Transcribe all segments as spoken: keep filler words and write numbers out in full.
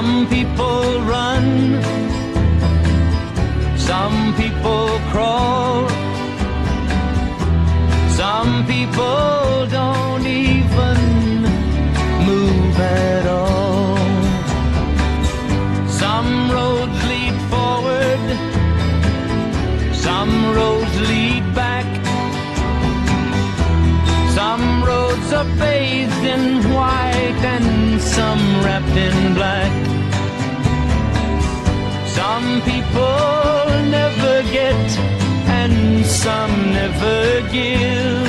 Some people run, some people crawl, some people don't even move at all. Some roads lead forward, some roads lead back, some roads are bathed in white and some wrapped in black. Some people never get and some never give.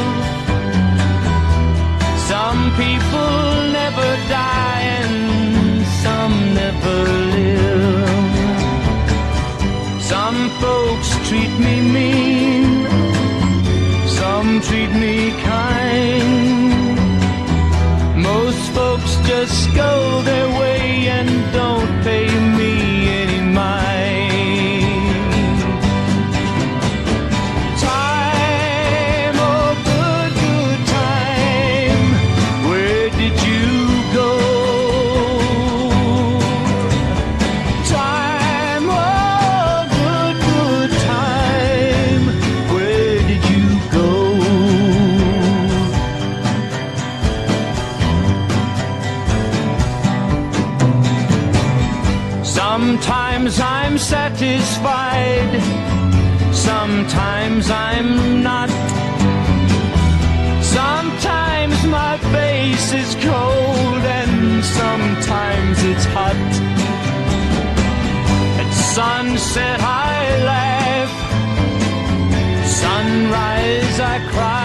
Some people never die and some never live. Some folks treat me mean, some treat me kind. Most folks just go their way and don't pay me any mind. Time, oh good, good time, where did you go? Time, oh good, good time, where did you go? Sometimes I'm satisfied, sometimes I'm not. Sometimes my face is cold and sometimes it's hot. At sunset I laugh, sunrise I cry.